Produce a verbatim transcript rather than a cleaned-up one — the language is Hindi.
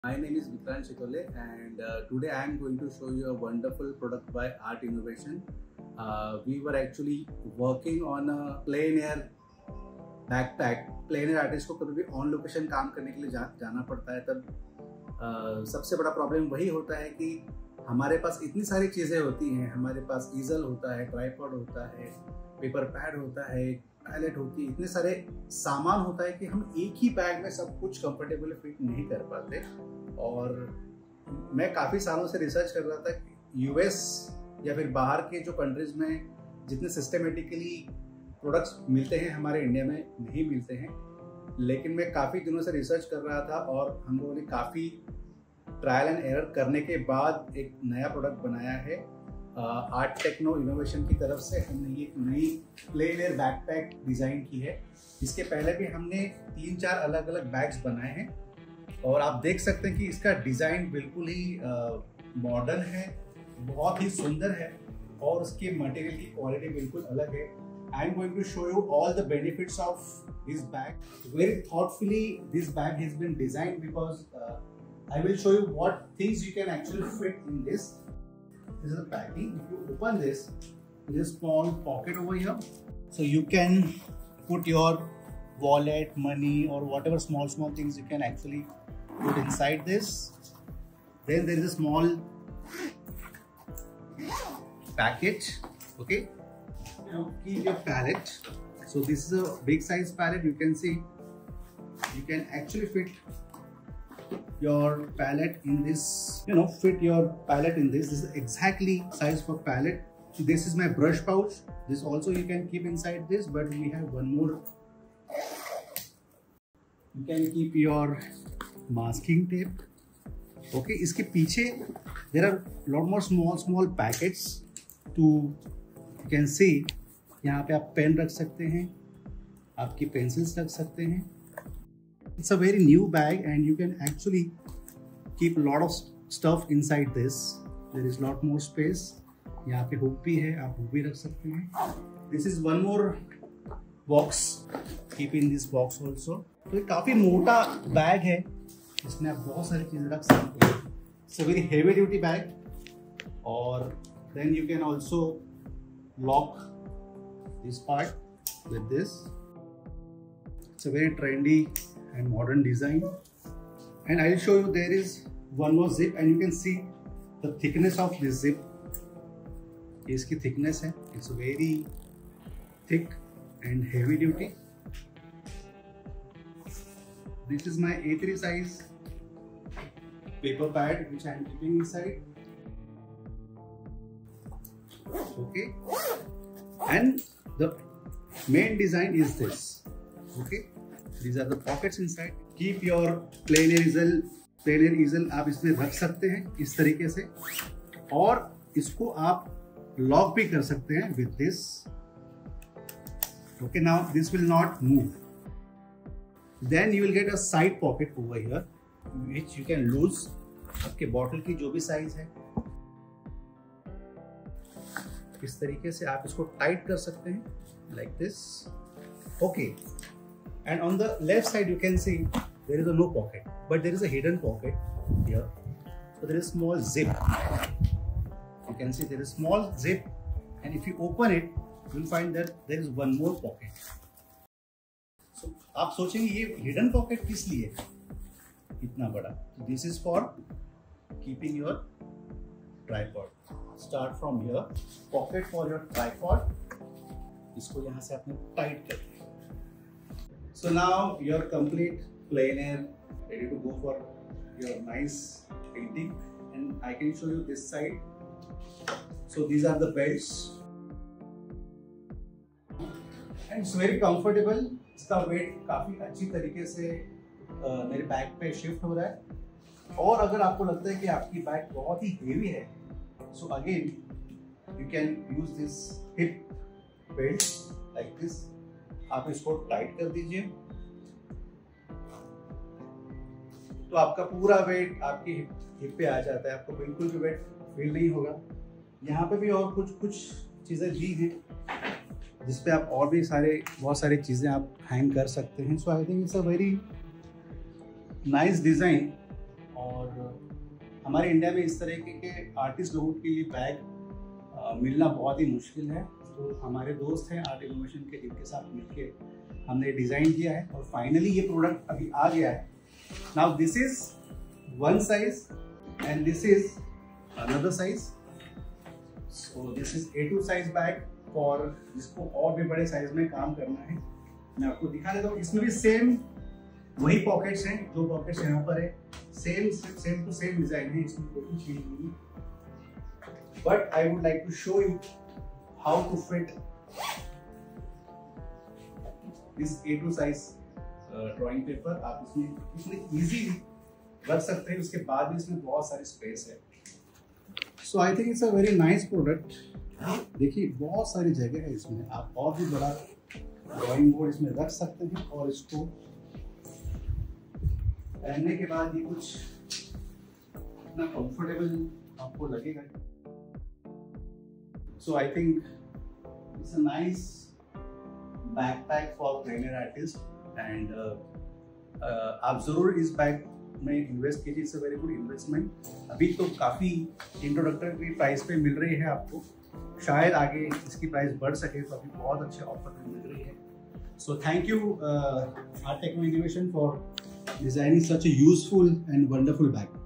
My name is Vikrant Chitole, and uh, today I am going to show you a wonderful product by Art Innovation. Uh, we were actually working on a plein air backpack. Plein air artist को कभी भी ऑन लोकेशन काम करने के लिए जा, जाना पड़ता है, तब uh, सबसे बड़ा प्रॉब्लम वही होता है कि हमारे पास इतनी सारी चीज़ें होती हैं. हमारे पास ईजल होता है, ट्राइपॉड होता है, पेपर पैड होता है, पैलेट होती है, इतने सारे सामान होता है कि हम एक ही बैग में सब कुछ कंफर्टेबली फिट नहीं कर पाते. और मैं काफ़ी सालों से रिसर्च कर रहा था कि यूएस या फिर बाहर के जो कंट्रीज में जितने सिस्टमेटिकली प्रोडक्ट्स मिलते हैं हमारे इंडिया में नहीं मिलते हैं. लेकिन मैं काफ़ी दिनों से रिसर्च कर रहा था और हम लोगों ने काफ़ी ट्रायल एंड एरर करने के बाद एक नया प्रोडक्ट बनाया है. आर्ट टेक्नो इनोवेशन की तरफ से हमने ये नई प्लेन एयर बैकपैक डिज़ाइन की है. इसके पहले भी हमने तीन चार अलग अलग बैग्स बनाए हैं और आप देख सकते हैं कि इसका डिज़ाइन बिल्कुल ही मॉडर्न है, बहुत ही सुंदर है और उसके मटेरियल की क्वालिटी बिल्कुल अलग है. I am going to show you all the benefits of this bag. Very thoughtfully this bag has been designed because I will show you what things you can actually fit in this. This is the packing. If you open this, there is a small pocket over here, so you can put your wallet, money, or whatever small small things you can actually put inside this. Then there is a small package. Okay, now keep your palette. So this is a big size palette. You can see you can actually fit your palette in this, you know, fit your palette in this. This is exactly size for palette. This is my brush pouch. This also you can keep inside this, but we have one more. You can keep your masking tape. Okay, इसके पीछे there are lot more small small packets to, you can see यहाँ पे आप पेन रख सकते हैं, आपकी पेंसिल्स रख सकते हैं. It's a very new bag and you can actually keep a lot of stuff inside this. There is lot more space. यहाँ पे हुक भी है, आप हुक भी रख सकते हैं. This is one more box. Keep in this box also. तो ये काफी मोटा बैग है, इसमें आप बहुत सारी चीजें रख सकते हैं. It's a very heavy duty bag. और then you can also lock this part with this. It's a very trendy and modern design, and I'll show you there is one more zip and you can see the thickness of this zip. इसकी thickness है, it's very thick and heavy duty. This is my A three size paper pad which I am keeping inside. Okay, and the main design is this. Okay, these are the pockets inside. Keep your plain air easel. Plain air easel आप इसमें रख सकते हैं इस तरीके से, और इसको आप लॉक भी कर सकते हैं with this. Okay, now this will not move. Then you will get a side pocket over here which you can lose. आपके बॉटल की जो भी साइज है इस तरीके से आप इसको टाइट कर सकते हैं like this. Okay. And on the left side you can see there is a no pocket, but there is a hidden pocket here. So there is a small zip. You can see there is a small zip, and if you open it you will find that there is one more pocket. So आप सोचेंगे ये hidden pocket किस लिए इतना बड़ा? So this is for keeping your tripod. Start from here. Pocket for your tripod. इसको यहाँ से आपने टाइट कर दिया. So now you're complete plain air, ready to go for your nice painting, and I can show you this side. So these are the belts, and it's very comfortable. इसका weight काफी अच्छी तरीके से uh, मेरे बैग पे शिफ्ट हो रहा है. और अगर आपको लगता है कि आपकी बैग बहुत ही heavy है, so again you can use this hip belt like this. आप इसको टाइट कर दीजिए तो आपका पूरा वेट आपकी हिप पे आ जाता है. आपको बिल्कुल भी वेट फील नहीं होगा. यहाँ पे भी और कुछ कुछ चीज़ें दी हैं जिस पे आप और भी सारे बहुत सारी चीज़ें आप हैंग कर सकते हैं. So I think it's a very nice design और हमारे इंडिया में इस तरह के, के आर्टिस्ट लोगों के लिए बैग मिलना बहुत ही मुश्किल है। तो हमारे दोस्त हैं आर्ट इनोवेशन के, जिनके साथ मिलके हमने डिज़ाइन किया है और फाइनली ये प्रोडक्ट अभी आ गया है। Now this is one size and this is another size. So this is A two size bag और जिसको और भी बड़े साइज में काम करना है। मैं आपको दिखा देता हूँ। इसमें भी सेम वही पॉकेट्स हैं जो पॉकेट्स यहाँ पर है, same same to same design है, इसमें कोई चेंज नहीं है। But I would like to show you how to fit this A two size drawing paper. आप इसमें इसमें इजीली रख सकते हैं, उसके बाद भी इसमें बहुत सारी स्पेस है। So I think it's a very nice product. देखिए बहुत सारी जगह है इसमें, आप और भी बड़ा ड्राइंग बोर्ड इसमें रख सकते हैं और इसको पहनने के बाद ये कुछ इतना कंफर्टेबल आपको लगेगा। So I think it's a nice backpack for plein air artist and आप जरूर इस बैग में इन्वेस्ट कीजिए। It's a very good investment. अभी तो काफ़ी इंट्रोडक्टरी प्राइस पे मिल रही है आपको, शायद आगे इसकी प्राइस बढ़ सके, तो अभी बहुत अच्छे ऑफर में मिल रही है। So thank you art techno innovation for designing such a useful and wonderful bag.